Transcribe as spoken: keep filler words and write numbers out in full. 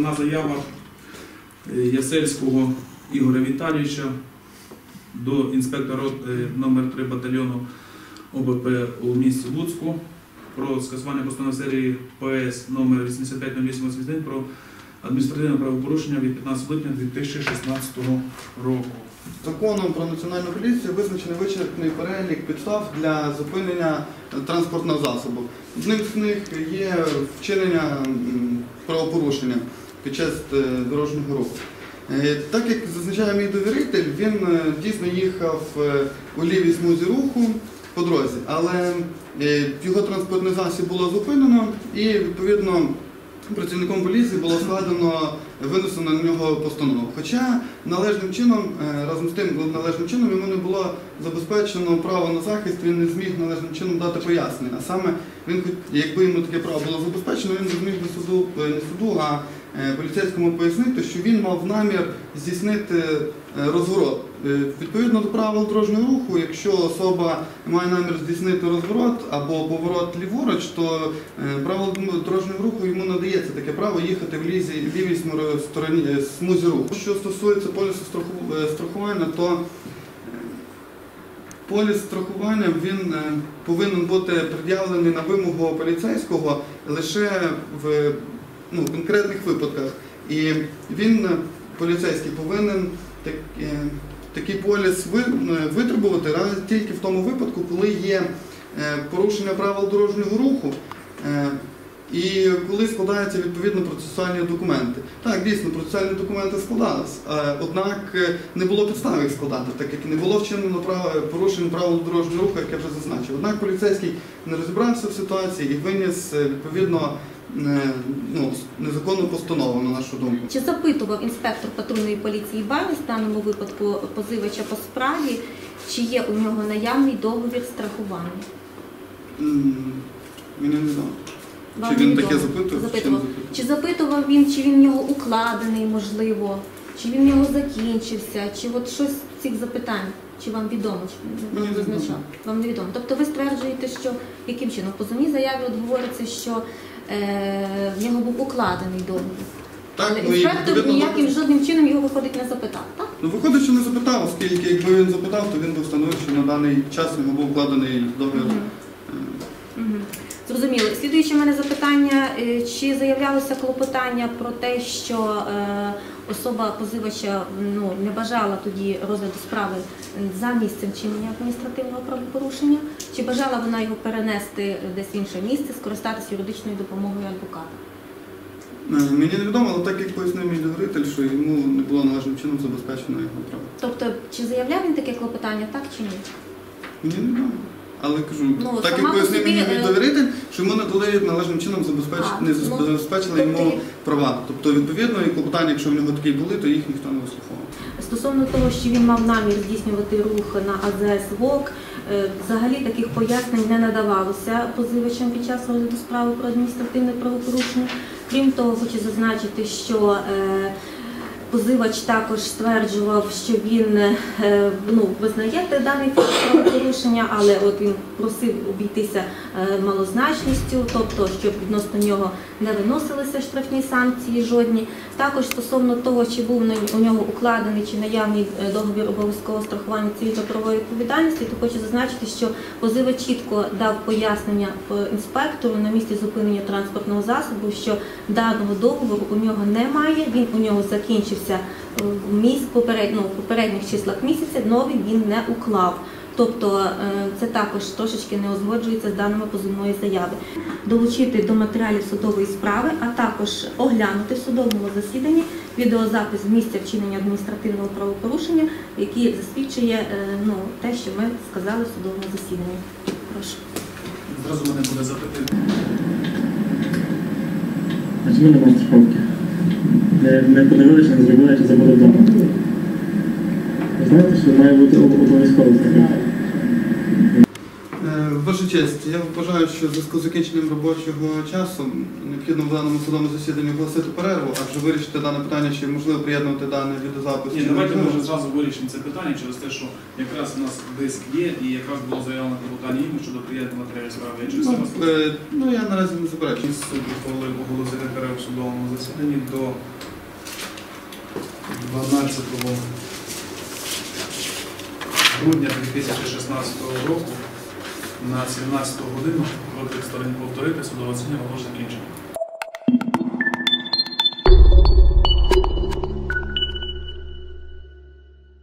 Надана заява Ясельського Ігоря Віталійовича до інспектора номер три батальйону О Б П у місті Луцьку про скасування постанови серії П С номер вісімдесят п'ять нуль вісім вісімдесят один про адміністративне правопорушення від п'ятнадцятого липня дві тисячі шістнадцятого року. Законом про національну поліцію визначений вичерпний перелік підстав для зупинення транспортного засобу. Одним з них є вчинення правопорушення під час дорожнього руху. Так як зазначає мій довіритель, він дійсно їхав у лівій смузі руху по дорозі, але його транспортний засіб було зупинено і, відповідно, працівником поліції було складено, винесено на нього постанову. Хоча належним чином, разом з тим належним чином йому не було забезпечено право на захист, він не зміг належним чином дати пояснення. А саме, він, якби йому таке право було забезпечено, він не зміг не суду, не суду, а поліцейському пояснити, що він мав намір здійснити розворот. Відповідно до правил дорожнього руху, якщо особа має намір здійснити розворот або поворот ліворуч, то правилом дорожнього руху йому надається таке право їхати в лівій стороні смузі руху. Що стосується полісу страхування, то поліс страхування він повинен бути пред'явлений на вимогу поліцейського лише в ну, конкретних випадках. І він, поліцейський, повинен так, такий поліс витребувати тільки в тому випадку, коли є порушення правил дорожнього руху і коли складаються відповідно процесуальні документи. Так, дійсно, процесуальні документи складалися, однак не було підстав їх складати, так як не було вчинено порушення правил дорожнього руху, як я вже зазначив. Однак поліцейський не розібрався в ситуації і виніс відповідно ну, незаконну постанову, на нашу думку. Чи запитував інспектор патрульної поліції Барвіс в даному випадку позивача по справі, чи є у нього наявний договір страхування? Мені не відомо. Вам чи він відомо? таке запитував? запитував? Чи запитував він, чи він в нього укладений, можливо, чи він в нього закінчився, чи от щось з цих запитань? Чи вам відомо, чи вам визначав? Вам не відомо. Тобто ви стверджуєте, що яким чином? В позовній заяві от говориться, що е, в нього був укладений договір. Так, але ну, інспектор відповідно, ніяким жодним чином його, виходить, не запитав, так? Ну, виходить, що не запитав, оскільки якби він запитав, то він би встановив, що на даний час йому був укладений договір. Угу. Угу. Зрозуміло. Слідуюче в мене запитання, чи заявлялося клопотання про те, що е, особа позивача ну, не бажала тоді розгляду справи за місцем вчинення адміністративного правопорушення, чи бажала вона його перенести десь в інше місце, скористатися юридичною допомогою адвоката? Мені невідомо, але так як пояснив мій довіритель, що йому не було належним чином забезпечено його право. Тобто, чи заявляв він таке клопотання, так чи ні? Мені невідомо. Але кажу, ну, так як пояснив мені мій довіритель, що йому не дали належним чином забезпеч... а, не ну, забезпечили тобто... йому права. Тобто, відповідно, і клопотання, якщо в нього такі були, то їх ніхто не вислуховував. Стосовно того, що він мав намір здійснювати рух на А З С ВОК, взагалі таких пояснень не надавалося позивачам під час розгляду справи про адміністративне правопорушення. Крім того, хочу зазначити, що е, позивач також стверджував, що він ну, визнає даний факт правопорушення, але от він просив обійтися малозначністю, тобто, щоб відносно нього не виносилися штрафні санкції жодні. Також стосовно того, чи був у нього укладений чи наявний договір обов'язкового страхування цивільно-правової відповідальності, то хочу зазначити, що позивач чітко дав пояснення інспектору на місці зупинення транспортного засобу, що даного договору у нього немає, він у нього закінчився в місяць, поперед, ну, в попередніх числах місяця, новий він не уклав. Тобто це також трошечки не узгоджується з даними позовної заяви. Долучити до матеріалів судової справи, а також оглянути в судовому засіданні відеозапис місця вчинення адміністративного правопорушення, який засвідчує ну, те, що ми сказали в судовому засіданні. Прошу. Зразу мене буде запитати. А чому немає страховки? Не, не подивилися, не зробили, чи забули вдома. Ви знаєте, що має бути обов'язково страховка? Ваша честь, я вважаю, що в зв'язку з закінченням робочого часу необхідно в даному судовому засіданні оголосити перерву, а вже вирішити дане питання, чи можливо приєднувати даний відеозапис. Ні, давайте ми вже зразу вирішимо це питання через те, що якраз у нас диск є і якраз було заявлено клопотання їм щодо приєднання матеріалів справи. Ну, е, ну я наразі не заперечую. Суд ухвалив оголосити перерву в судовому засіданні до дванадцятого грудня дві тисячі шістнадцятого року на сімнадцяту годину. Виклик сторін повторити, судове засідання було закінчено.